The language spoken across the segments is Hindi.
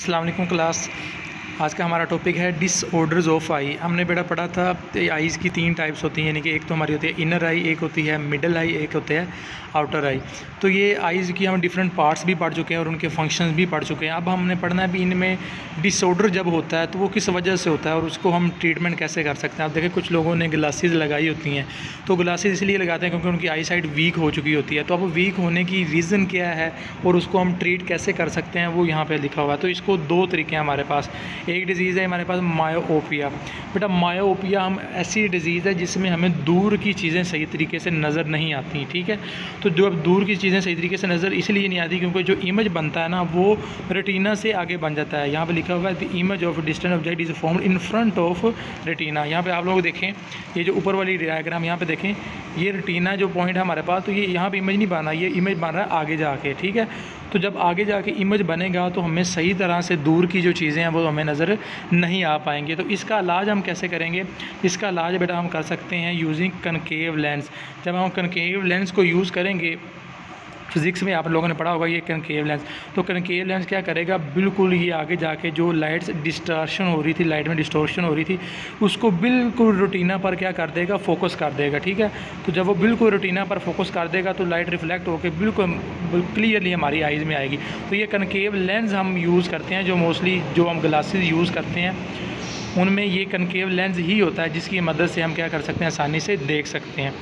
अस्सलाम वालेकुम क्लास। आज का हमारा टॉपिक है डिसऑर्डर्स ऑफ आई। हमने बेटा पढ़ा था आईज़ की 3 टाइप्स होती हैं, यानी कि एक तो हमारी होती है इनर आई, एक होती है मिडल आई, एक होते है आउटर आई। तो ये आईज़ की हम डिफरेंट पार्ट्स भी पढ़ चुके हैं और उनके फंक्शंस भी पढ़ चुके हैं। अब हमने पढ़ना है भी इनमें डिसऑर्डर जब होता है तो वो किस वजह से होता है और उसको हम ट्रीटमेंट कैसे कर सकते हैं। आप देखें कुछ लोगों ने ग्लासेस लगाई होती हैं, तो ग्लासेस इसलिए लगाते हैं क्योंकि उनकी आई साइट वीक हो चुकी होती है। तो अब वीक होने की रीज़न क्या है और उसको हम ट्रीट कैसे कर सकते हैं वो यहाँ पर लिखा हुआ है। तो इसको 2 तरीके हैं हमारे पास। एक डिज़ीज़ है हमारे पास मायोपिया। बेटा मायोपिया हम ऐसी डिज़ीज़ है जिसमें हमें दूर की चीज़ें सही तरीके से नज़र नहीं आती, ठीक है। तो जो अब दूर की चीज़ें सही तरीके से नज़र इसलिए नहीं आती क्योंकि जो इमेज बनता है ना वो रेटिना से आगे बन जाता है। यहाँ पे लिखा हुआ है the image of distant object is formed in front of retina. यहाँ पे आप लोग देखें, ये जो ऊपर वाली डायग्राम यहाँ पे देखें, ये रेटिना जो पॉइंट है हमारे पास, तो ये यहाँ पे इमेज नहीं बना, ये इमेज बन रहा है आगे जाके, ठीक है। तो जब आगे जाके इमेज बनेगा तो हमें सही तरह से दूर की जो चीज़ें हैं वो हमें नज़र नहीं आ पाएंगे। तो इसका इलाज हम कैसे करेंगे? इसका इलाज बेटा हम कर सकते हैं यूजिंग कनकेव लेंस। जब हम कनकेव लेंस को यूज़ करेंगे, फिज़िक्स में आप लोगों ने पढ़ा होगा ये कनकेव लेंस। तो कनकेव लेंस क्या करेगा, बिल्कुल ये आगे जाके जो लाइट्स डिस्टॉर्शन हो रही थी, लाइट में डिस्टॉर्शन हो रही थी, उसको बिल्कुल रेटिना पर क्या कर देगा, फोकस कर देगा, ठीक है। तो जब वो बिल्कुल रेटिना पर फोकस कर देगा तो लाइट रिफ्लेक्ट होकर बिल्कुल क्लियरली हमारी आइज़ में आएगी। तो ये कनकेव लेंस हम यूज़ करते हैं, जो मोस्टली जो हम ग्लासेस यूज़ करते हैं उनमें ये कनकेव लेंस ही होता है जिसकी मदद से हम क्या कर सकते हैं, आसानी से देख सकते हैं।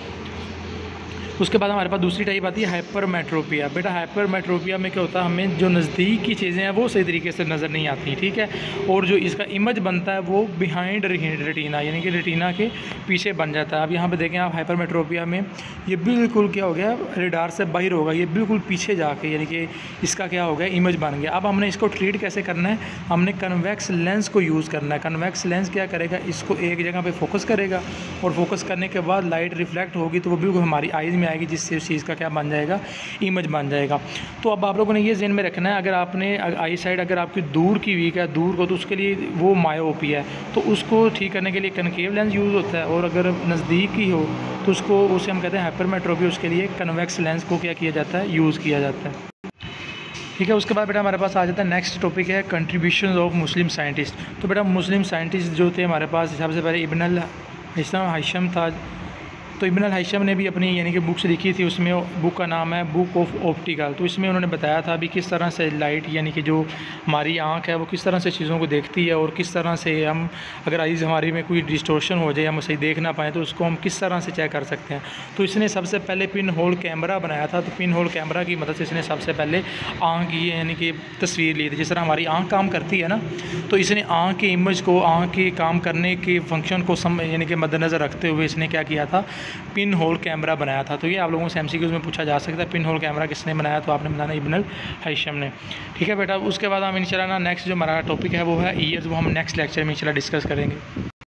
उसके बाद हमारे पास दूसरी टाइप आती है हाइपरमेट्रोपिया। बेटा हाइपरमेट्रोपिया में क्या होता है, हमें जो नज़दीक की चीज़ें हैं वो सही तरीके से नज़र नहीं आती, ठीक है। और जो इसका इमेज बनता है वो बिहाइंड रेटिना, यानी कि रेटिना के पीछे बन जाता है। अब यहाँ पे देखें आप, हाइपरमेट्रोपिया में ये बिल्कुल क्या हो गया, रेडार से बाहर होगा, ये बिल्कुल पीछे जाके यानी कि इसका क्या हो गया, इमेज बन गया। अब हमने इसको ट्रीट कैसे करना है, हमने कन्वेक्स लेंस को यूज़ करना है। कन्वेक्स लेंस क्या करेगा, इसको एक जगह पर फोकस करेगा और फोकस करने के बाद लाइट रिफ्लेक्ट होगी तो वो बिल्कुल हमारी आइज़ में आएगी, जिससे उस चीज़ का क्या बन जाएगा, इमेज बन जाएगा। तो अब आप लोगों ने ये ज़हन में रखना है, अगर आपने आई साइड अगर आपकी दूर की वीक है, दूर को, तो उसके लिए वो मायोपिया है, तो उसको ठीक करने के लिए कनकेव लेंस यूज़ होता है। और अगर नज़दीक ही हो तो उसे हम कहते हैं हाइपरमेट्रोपिया, उसके लिए कन्वेक्स लेंस को क्या किया जाता है, यूज़ किया जाता है, ठीक है। उसके बाद बेटा हमारे पास आ जाता है नेक्स्ट टॉपिक है कंट्रीब्यूशंस ऑफ मुस्लिम साइंटिस्ट। तो बेटा मुस्लिम साइंटिस्ट जो थे हमारे पास, सबसे पहले इब्न अल हैशम था। तो इब्न अल हैशम ने भी अपनी यानी कि बुक्स लिखी थी, उसमें बुक का नाम है बुक ऑफ ऑप्टिकल। तो इसमें उन्होंने बताया था भी किस तरह से लाइट यानी कि जो हमारी आँख है वो किस तरह से चीज़ों को देखती है और किस तरह से हम अगर आइज़ हमारी में कोई डिस्टॉर्शन हो जाए, हम सही देख ना पाएँ, तो उसको हम किस तरह से चेक कर सकते हैं। तो इसने सबसे पहले पिन होल कैमरा बनाया था। तो पिन होल कैमरा की मदद से इसने सबसे पहले आँख की यानी कि तस्वीर ली थी। जिस तरह हमारी आँख काम करती है ना, तो इसने आँख के इमेज को, आँख के काम करने के फंक्शन को यानी कि मद्देनज़र रखते हुए इसने क्या किया था, पिन होल कैमरा बनाया था। तो ये आप लोगों से MCQs में पूछा जा सकता है, पिन होल कैमरा किसने बनाया, तो आपने बनाना इब्न अल हैशम ने, ठीक है बेटा। उसके बाद हम इंशाल्लाह नेक्स्ट जो हमारा टॉपिक है वो है ईयर्स, वो हम नेक्स्ट लेक्चर में इंशाल्लाह डिस्कस करेंगे।